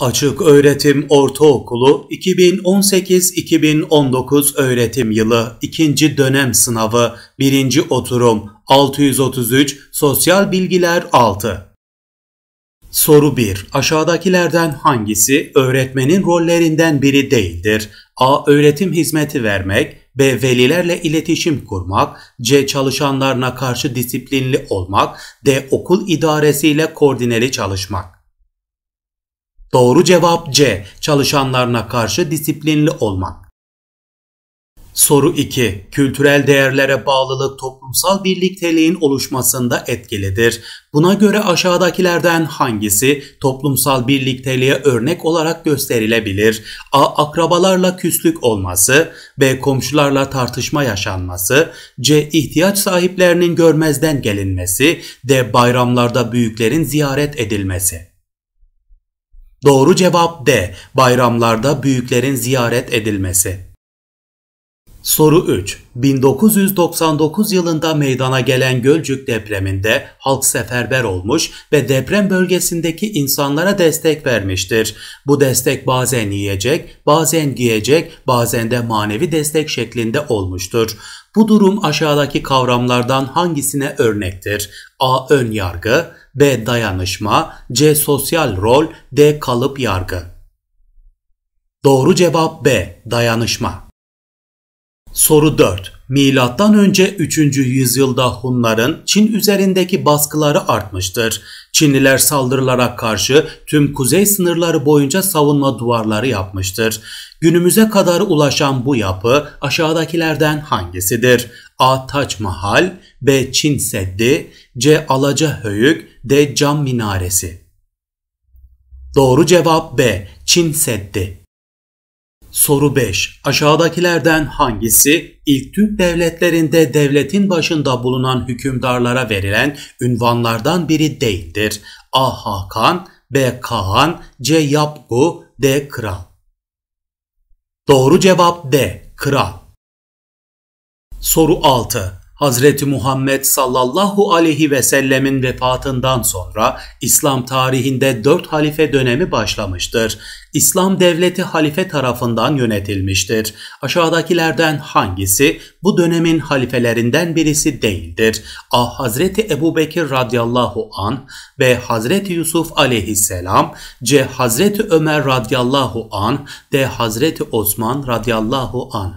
Açık Öğretim Ortaokulu 2018-2019 öğretim yılı 2. dönem sınavı 1. oturum 633 Sosyal Bilgiler 6. Soru 1. Aşağıdakilerden hangisi öğretmenin rollerinden biri değildir? A. Öğretim hizmeti vermek. B. Velilerle iletişim kurmak. C. Çalışanlarına karşı disiplinli olmak. D. Okul idaresiyle koordineli çalışmak. Doğru cevap C. Çalışanlarına karşı disiplinli olmak. Soru 2. Kültürel değerlere bağlılık toplumsal birlikteliğin oluşmasında etkilidir. Buna göre aşağıdakilerden hangisi toplumsal birlikteliğe örnek olarak gösterilebilir? A. Akrabalarla küslük olması. B. Komşularla tartışma yaşanması. C. İhtiyaç sahiplerinin görmezden gelinmesi. D. Bayramlarda büyüklerin ziyaret edilmesi. Doğru cevap D. Bayramlarda büyüklerin ziyaret edilmesi. Soru 3. 1999 yılında meydana gelen Gölcük depreminde halk seferber olmuş ve deprem bölgesindeki insanlara destek vermiştir. Bu destek bazen yiyecek, bazen giyecek, bazen de manevi destek şeklinde olmuştur. Bu durum aşağıdaki kavramlardan hangisine örnektir? A. Ön yargı. B. Dayanışma. C. Sosyal rol. D. Kalıp yargı. Doğru cevap B. Dayanışma. Soru 4. Milattan önce 3. yüzyılda Hunların Çin üzerindeki baskıları artmıştır. Çinliler saldırılara karşı tüm kuzey sınırları boyunca savunma duvarları yapmıştır. Günümüze kadar ulaşan bu yapı aşağıdakilerden hangisidir? A. Taç Mahal. B. Çin Seddi. C. Alacahöyük. D. Cam Minaresi. Doğru cevap B. Çin Seddi. Soru 5. Aşağıdakilerden hangisi ilk Türk devletlerinde devletin başında bulunan hükümdarlara verilen ünvanlardan biri değildir? A. Hakan. B. Kağan. C. Yapgu. D. Kral. Doğru cevap D. Kral. Soru 6. Hazreti Muhammed sallallahu aleyhi ve sellemin vefatından sonra İslam tarihinde 4 halife dönemi başlamıştır. İslam devleti halife tarafından yönetilmiştir. Aşağıdakilerden hangisi bu dönemin halifelerinden birisi değildir? A. Hazreti Ebubekir radıyallahu anh. B. Hazreti Yusuf aleyhisselam. C. Hazreti Ömer radıyallahu anh. D. Hazreti Osman radıyallahu anh.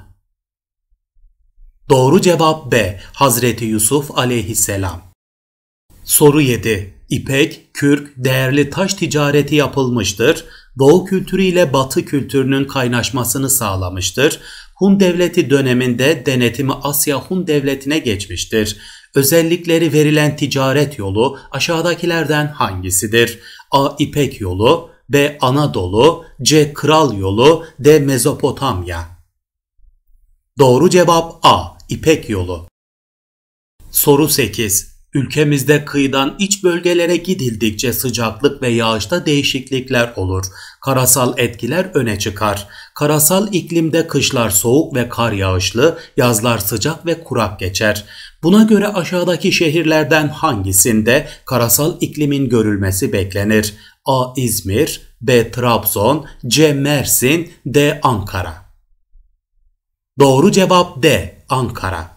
Doğru cevap B. Hazreti Yusuf aleyhisselam. Soru 7. İpek, kürk, değerli taş ticareti yapılmıştır. Doğu kültürü ile Batı kültürünün kaynaşmasını sağlamıştır. Hun devleti döneminde denetimi Asya Hun devletine geçmiştir. Özellikleri verilen ticaret yolu aşağıdakilerden hangisidir? A. İpek yolu. B. Anadolu. C. Kral yolu. D. Mezopotamya. Doğru cevap A. İpek yolu. Soru 8. Ülkemizde kıyıdan iç bölgelere gidildikçe sıcaklık ve yağışta değişiklikler olur. Karasal etkiler öne çıkar. Karasal iklimde kışlar soğuk ve kar yağışlı, yazlar sıcak ve kurak geçer. Buna göre aşağıdaki şehirlerden hangisinde karasal iklimin görülmesi beklenir? A. İzmir. B. Trabzon. C. Mersin. D. Ankara. Doğru cevap D. Ankara.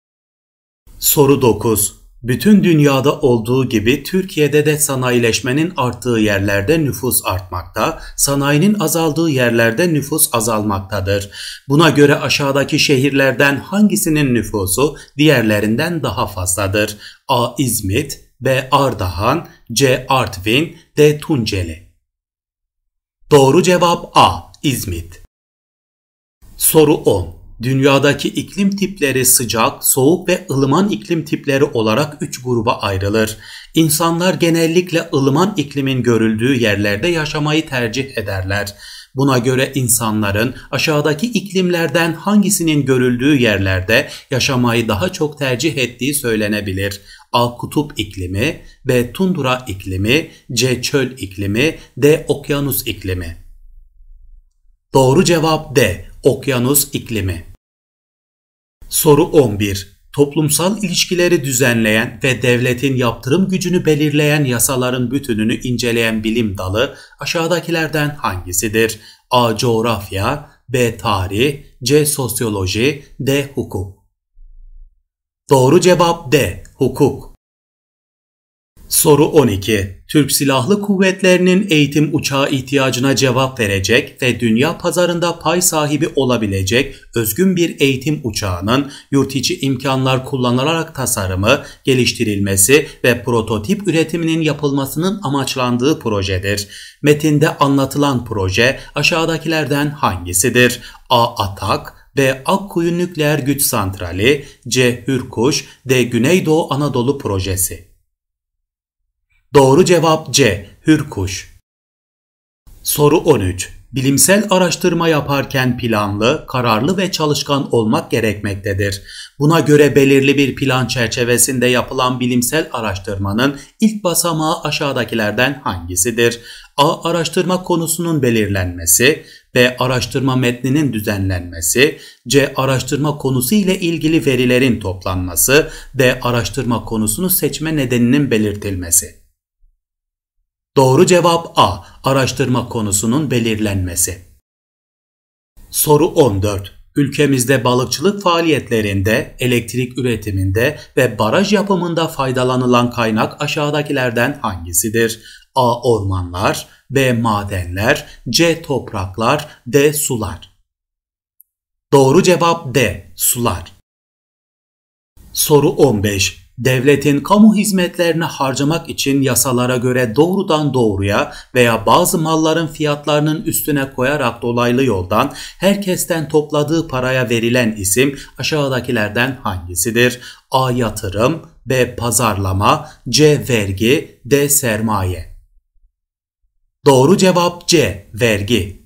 Soru 9. Bütün dünyada olduğu gibi Türkiye'de de sanayileşmenin arttığı yerlerde nüfus artmakta, sanayinin azaldığı yerlerde nüfus azalmaktadır. Buna göre aşağıdaki şehirlerden hangisinin nüfusu diğerlerinden daha fazladır? A. İzmit. B. Ardahan. C. Artvin. D. Tunceli. Doğru cevap A. İzmit. Soru 10. Dünyadaki iklim tipleri sıcak, soğuk ve ılıman iklim tipleri olarak 3 gruba ayrılır. İnsanlar genellikle ılıman iklimin görüldüğü yerlerde yaşamayı tercih ederler. Buna göre insanların aşağıdaki iklimlerden hangisinin görüldüğü yerlerde yaşamayı daha çok tercih ettiği söylenebilir. A. Kutup iklimi. B. Tundra iklimi. C. Çöl iklimi. D. Okyanus iklimi. Doğru cevap D. Okyanus iklimi. Soru 11. Toplumsal ilişkileri düzenleyen ve devletin yaptırım gücünü belirleyen yasaların bütününü inceleyen bilim dalı aşağıdakilerden hangisidir? A. Coğrafya, B. Tarih, C. Sosyoloji, D. Hukuk. Doğru cevap D. Hukuk. Soru 12. Türk Silahlı Kuvvetleri'nin eğitim uçağı ihtiyacına cevap verecek ve dünya pazarında pay sahibi olabilecek özgün bir eğitim uçağının yurt içi imkanlar kullanılarak tasarımı, geliştirilmesi ve prototip üretiminin yapılmasının amaçlandığı projedir. Metinde anlatılan proje aşağıdakilerden hangisidir? A. ATAK, B. Akkuyu Nükleer Güç Santrali, C. Hürkuş, D. Güneydoğu Anadolu Projesi. Doğru cevap C. Hürkuş. Soru 13. Bilimsel araştırma yaparken planlı, kararlı ve çalışkan olmak gerekmektedir. Buna göre belirli bir plan çerçevesinde yapılan bilimsel araştırmanın ilk basamağı aşağıdakilerden hangisidir? A. Araştırma konusunun belirlenmesi, B. Araştırma metninin düzenlenmesi, C. Araştırma konusu ile ilgili verilerin toplanması, D. Araştırma konusunu seçme nedeninin belirtilmesi. Doğru cevap A. Araştırma konusunun belirlenmesi. Soru 14. Ülkemizde balıkçılık faaliyetlerinde, elektrik üretiminde ve baraj yapımında faydalanılan kaynak aşağıdakilerden hangisidir? A. Ormanlar, B. Madenler, C. Topraklar, D. Sular. Doğru cevap D. Sular. Soru 15. Devletin kamu hizmetlerini harcamak için yasalara göre doğrudan doğruya veya bazı malların fiyatlarının üstüne koyarak dolaylı yoldan herkesten topladığı paraya verilen isim aşağıdakilerden hangisidir? A. Yatırım, B. Pazarlama, C. Vergi, D. Sermaye. Doğru cevap C. Vergi.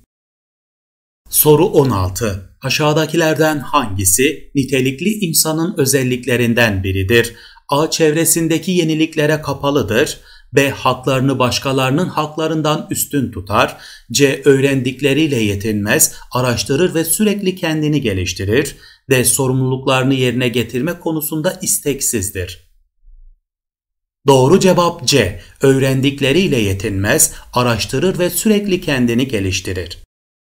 Soru 16. Aşağıdakilerden hangisi nitelikli insanın özelliklerinden biridir? A. Çevresindeki yeniliklere kapalıdır. B. Haklarını başkalarının haklarından üstün tutar. C. Öğrendikleriyle yetinmez, araştırır ve sürekli kendini geliştirir. D. Sorumluluklarını yerine getirme konusunda isteksizdir. Doğru cevap C. Öğrendikleriyle yetinmez, araştırır ve sürekli kendini geliştirir.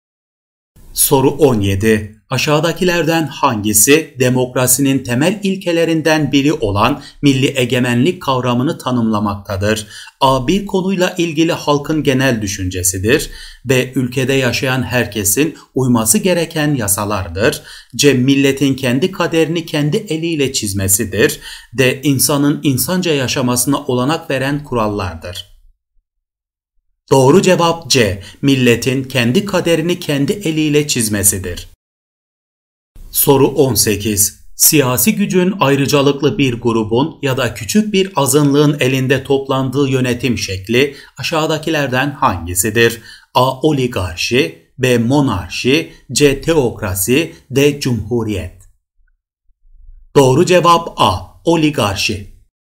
Soru 17. Aşağıdakilerden hangisi demokrasinin temel ilkelerinden biri olan milli egemenlik kavramını tanımlamaktadır? A. Bir konuyla ilgili halkın genel düşüncesidir. B. Ülkede yaşayan herkesin uyması gereken yasalardır. C. Milletin kendi kaderini kendi eliyle çizmesidir. D. İnsanın insanca yaşamasına olanak veren kurallardır. Doğru cevap C. Milletin kendi kaderini kendi eliyle çizmesidir. Soru 18. Siyasi gücün ayrıcalıklı bir grubun ya da küçük bir azınlığın elinde toplandığı yönetim şekli aşağıdakilerden hangisidir? A. Oligarşi, B. Monarşi, C. Teokrasi, D. Cumhuriyet. Doğru cevap A. Oligarşi.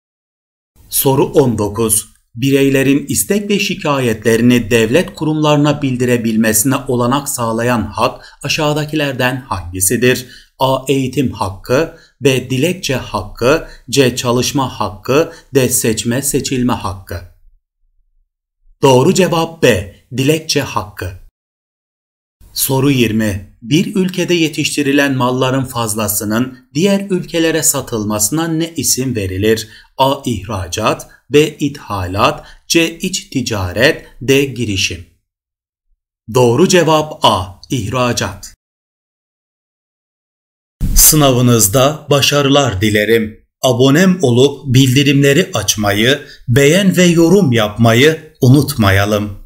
Soru 19. Bireylerin istek ve şikayetlerini devlet kurumlarına bildirebilmesine olanak sağlayan hak aşağıdakilerden hangisidir? A. Eğitim hakkı, B. Dilekçe hakkı, C. Çalışma hakkı, D. Seçme seçilme hakkı. Doğru cevap B. Dilekçe hakkı. Soru 20. Bir ülkede yetiştirilen malların fazlasının diğer ülkelere satılmasına ne isim verilir? A. İhracat, B. İthalat, C. İç ticaret, D. Girişim. Doğru cevap A. İhracat. Sınavınızda başarılar dilerim. Abonem olup bildirimleri açmayı, beğen ve yorum yapmayı unutmayalım.